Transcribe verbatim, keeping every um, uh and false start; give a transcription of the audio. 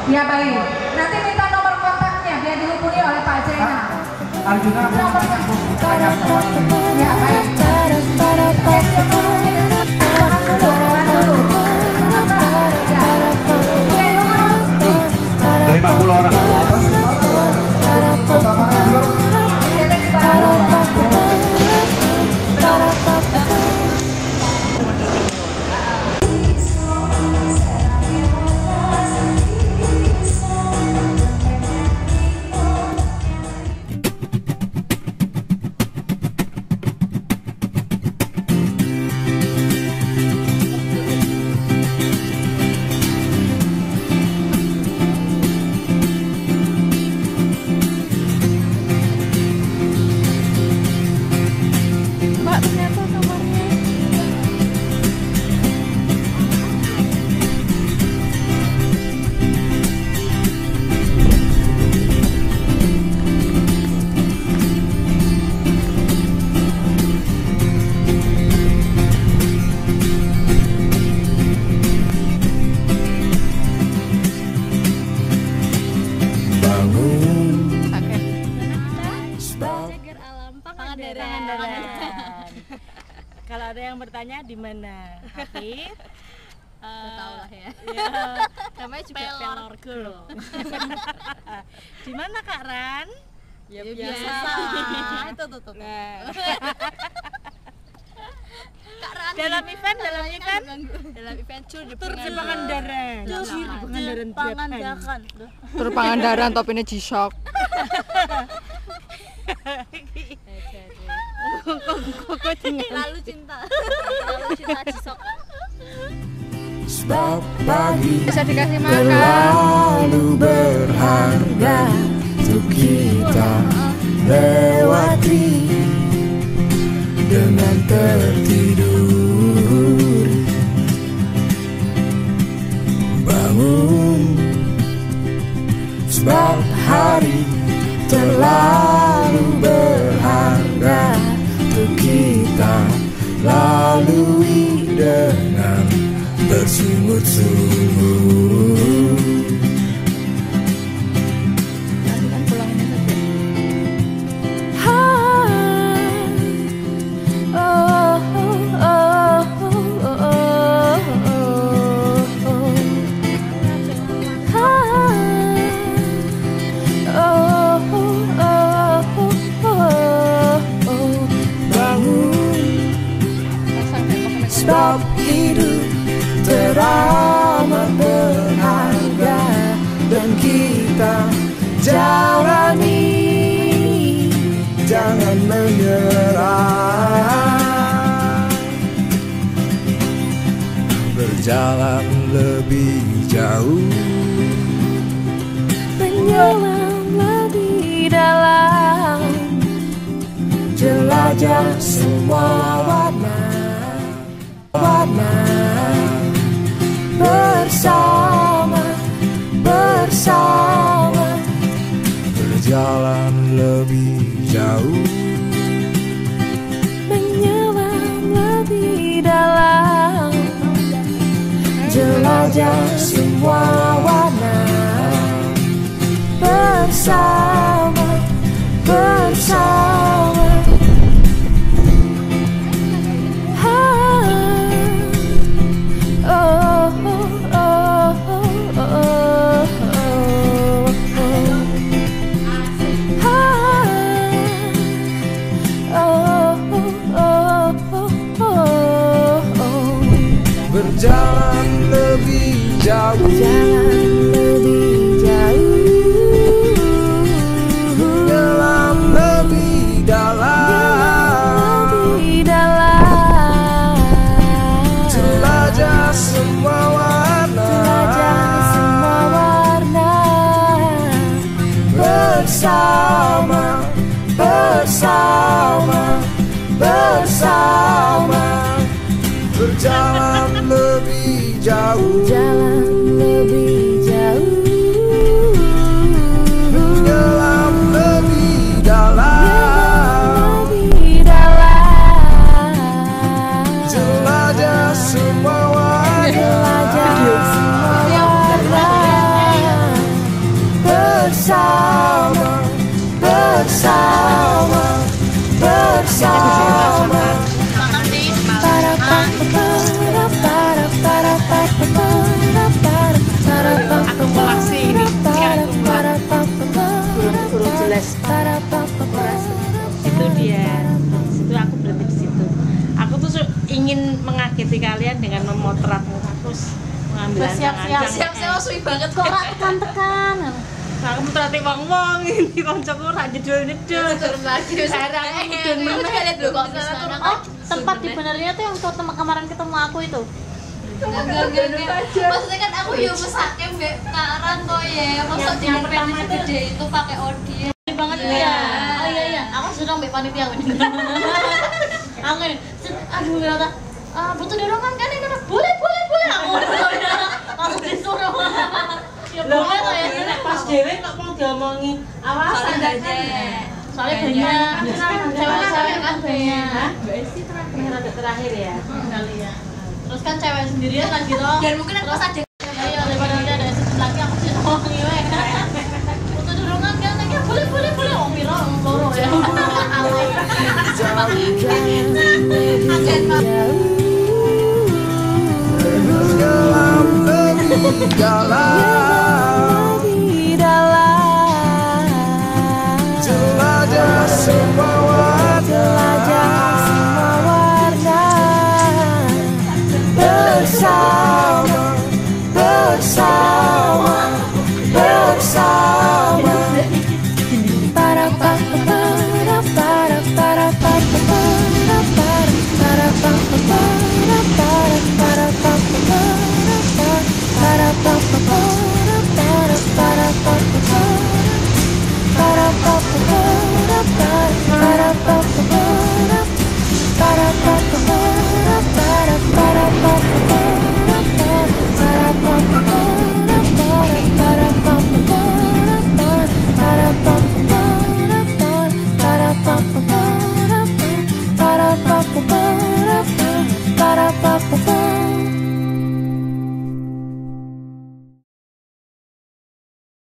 Ya baik. Nanti minta nomor kontaknya biar dihubungi oleh Pak Zainal. Arjuna nomor kontaknya. Ya baik. lima puluh orang. Kalau ada yang bertanya di mana, Hafid? Uh, tahu lah ya. Ya. Namanya juga Pelor Girl. Di mana Kak Ran? Ya, ya biasa. biasa. Itu tuh tuh. Nah. Kak Ran. Dalam event, dalam event, dalam event tur di tur di Pangandaran. Tur di Pangandaran. Pangandaran. Tur Pangandaran tapi ini G-Shock. Lalu cinta. Lalu cinta G-Shock. Sebab pagi Bisa dikasih makan. terlalu berharga untuk kita lewati dengan tertidur. Bangun sebab hari terlalu berharga untuk kita lalui dengan bersungut-sungut. Sebab hidup teramat berharga dan kita jalani, jangan menyerah. Berjalan lebih jauh, menyelam lebih dalam, jelajah semua warna warna bersama bersama, berjalan lebih jauh, menyelam lebih dalam, jelajah semua warna bersama bersama. Berjalan lebih jauh, jalan lebih jauh, bersama. Akumulasi ini, ini kurang jelas. Itu dia. Situ aku berhenti di situ. Aku tuh su- ingin mengageti kalian dengan memotret muka terus mengambil Siap-siap, ancang-ancang. siap-siap, suwi banget kok rak tekan-tekan. Aku metrati wong-wong ini kancaku rak jedul-jedul. Turun lagi. Sekarang aku mudun Mana banget. lihat dulu kok di sana. Oh, tempat di benernya tuh yang foto kemarin ketemu aku itu. Enggak, enggak, enggak. Maksudnya kan aku yo mesake mbek karan to ya. Maksud Yang- yang pertama itu itu. gede itu pakai Odi. Banget Iya. ya. Oh iya iya, aku sudah mbek panitia aku. Aku ini, aduh ternyata ah butuh dorongan kan ini boleh boleh boleh aku langsung disuruh ya Loh, boleh tuh ya nek pas dhewe kok mau diomongi awasan soalnya soalnya banyak cewek-cewek kan banyak Mbak Esti terakhir ada terakhir ya. kali ya terus kan cewek sendirian lagi toh Dan mungkin aku terus pas ada iya daripada nanti ada assistant lagi aku sih ngomongin we butuh dorongan kan ya boleh boleh boleh om piro om loro ya alay Dalam